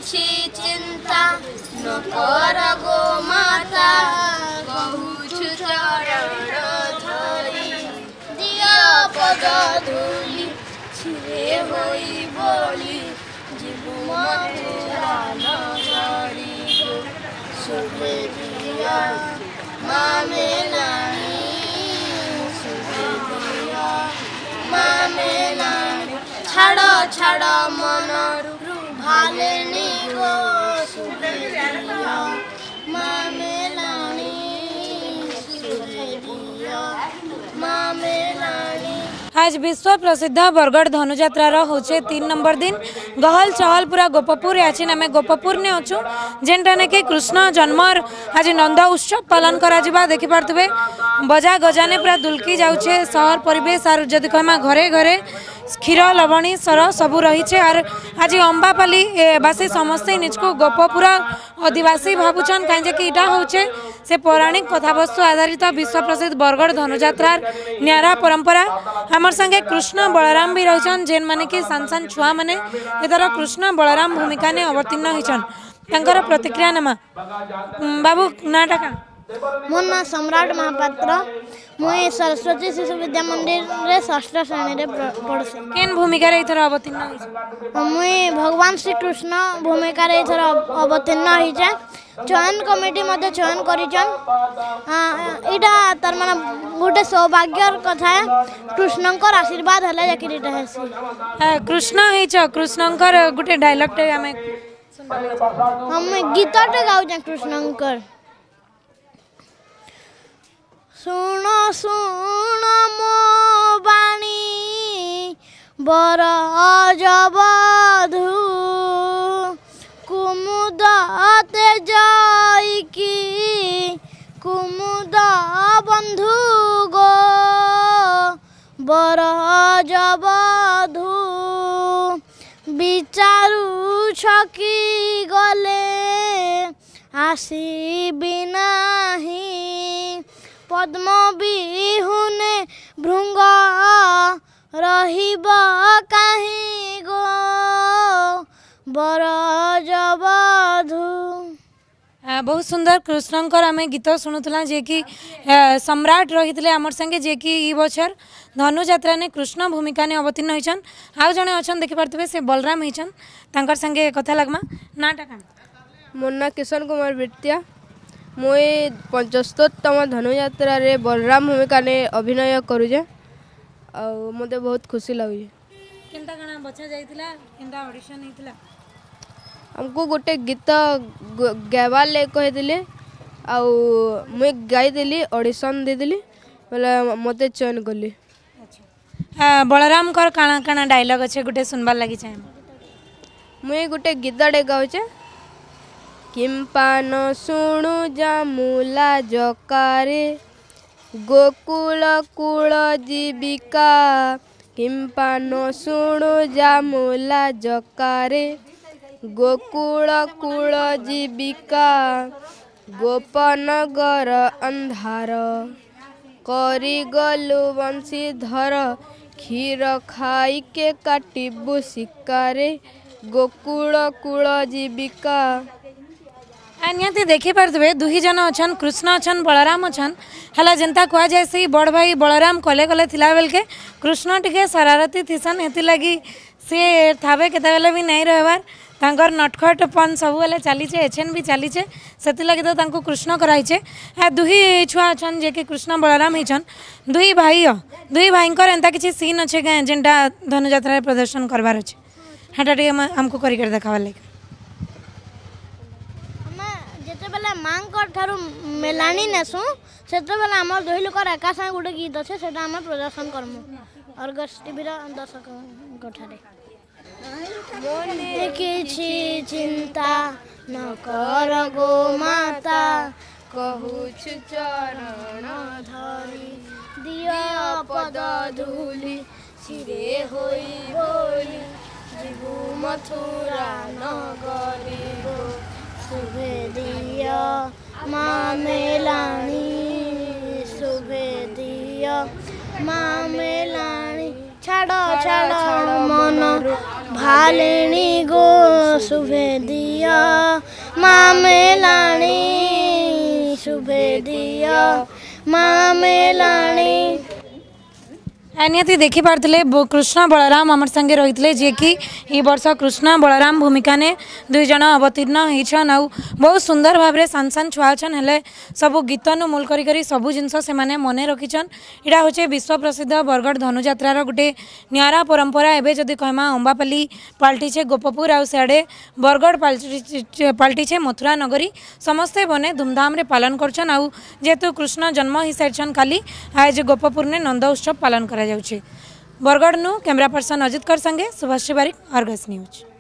किछि चिंता न कर गो माता कहूछु चरण धरी दिया पद धूली छिरे होई बोली जीवु मथुरा नगरी गो शुभे दिया मामे नानी शुभे दिया मामे नानी छाड़ छाड़ मनरु भालेनी गो शुभे दिया मामे नानी शुभे दिया मामे नानी। आज विश्व प्रसिद्ध बरगढ़ धनुजात्रार होचे 3 नंबर दिन गहल चहल पूरा गोपपुर आछि आम गोपपुर ने अच्छु जेनटा ने कि कृष्ण जन्मर आज नंद उत्सव पालन करा जिबा देखि पारथबे बजा गजाने पूरा दुलकी जाउछे सहर परिवेश आर जदि कहमा घरे घरे क्षीर लवणी सर सबू रही और आज अंबापाली बासी समस्ते निजको गोपपुर आदिवासी भावुचन कहीं कि इटा होचे से पौराणिक कथावस्तु आधारित विश्व प्रसिद्ध बरगढ़ धनुजात्रार न्यारा परंपरा आमर संगे कृष्ण बलराम भी रहीचन जेन माने कि सान सान छुआ माने एथर कृष्ण बलराम भूमिका ने अवतीर्ण होइचन तांकर प्रतिक्रिया नमा बाबू नाटा का मो ना सम्राट महापात्र मुई सरस्वती शिशु विद्या मंदिर रे षष्ठ श्रेणी रे पढ़से केन भूमिका रे इथर अवतीर्ण होइछ मुई भगवान श्री कृष्ण भूमिका रे इथर अवतीर्ण होइछ चयन कमिटी मध्ये चयन करिचन इटा तार माने गोटे सौभाग्यर कथा है कृष्णंकर आशीर्वाद हले जाकि इटा हेसी कृष्ण होइछ कृष्णंकर गोटे डायलॉग टे हमें हम गीतटे गाउ छ कृष्णंकर सुन सुन मो बाणी बर जबधू कुमुद ते जाइकी कुमुद बंधु गो बर जबधू विचारू छकी गले आसीबी नाही पद्म बिहुने भृंग रहिब काहि गो बर जबधू। बहुत सुंदर कृष्णंकर आम गीत शुणुला जे कि सम्राट रही आमर संगे जे कि ई बछर धनुजात्रा ने कृष्ण भूमिका ने अवतीर्ण होइछन आउ जने अछन देखि पारथबे से बलराम होइछन तांकर संगे कथा लगमा नाटा का मोर ना किशन कुमार बिटिया मुई 75तम धनुजात्रा रे बलराम भूमिका ने अभिनय करूजे आ मते बहुत खुशी लागुजे केनता कना बच्चा जाइतिला केनता ऑडिशन हितला हमको गोटे गीत गावार ले कहिदिले आ मुई गाई देली ऑडिशन दे देली बोले मते चयन करली। अच्छा बलराम कर काना काना डायलॉग अच्छे गोटे सुनबार लागि चाहे मुई गोटे गीतटे गाउचे किंपान शुणु जामुला जकारे गोकुल कुल जीविका किंपान शुणु जामुला जकारे गोकुल कुल जीविका गोपनगर अंधार करी गलु वंशीधर क्षीर खाई के काटिबु शिकारे गोकुल कुल जीविका निहाती देखी पारे दुही जन अच्छन कृष्ण अच्छन बलराम अच्छन है जेनता कह जाए से बड़ भाई बलराम कले कले थिला बेल के कृष्ण टिके शरारती थीसन हेती लगी सी थावे केते भी नहीं रहबार तांकर नटखटपन सब बेले चलीचे एछेन भी चलीचे से लगी तो तांको कृष्ण कराइचे दुही छुआ अच्छन जे कि कृष्ण बलराम होइछन दुही भाईंकर एंता किसी सीन अच्छे जेनटा धनुजात्रा प्रदर्शन करवार अच्छे हेटा टे हमको कर देखावार लगे मांकर ठारू मेलानी नेसु से आम दुई लोक एका सागे गोटे गीत अच्छे से प्रदर्शन करमु अर्गस टीवी दर्शक किछि चिंता न कर गो माता कहूछु चरण धरी दिया पद धूली सिरे होई बोली जीवु मथुरा नगरी गो शुभे दिया माँ मेलानी शुभे दिया माँ मेलानी छाड़ छाड़ मन भालेनी गो शुभे दिया। माँ मेलाणी शुभे दिया माँ मेलाणी। निहाती देखी पार्थे कृष्ण बलराम आमर संगे रही थे जी कि ये वर्ष कृष्ण बलराम भूमिका ने दुई जन अवतीर्ण होइछन आउ बहुत सुंदर भाव में सान सान छुआ छन हेले सब गीत नु मूल करी सब जिनस से माने मने रखिछन। इडा होचे विश्व प्रसिद्ध बरगढ़ धनुयात्रार गोटे नियारा परंपरा। एबे जदि कहमा अंबापल्ली पाल्टीछे गोपपुर आउ सियाड़े बरगढ़ पाल्टीछे मथुरा नगरी समस्ते बने धूमधाम रे पालन करछन। आउ जेहेतु कृष्ण जन्म ही सारिछन काली आज गोपपुर ने नंद उत्सव पालन करा जाउछे। बरगढ़ नु कैमरा पर्सन अजित कर संगे सुभाष बारिक, अर्गस न्यूज।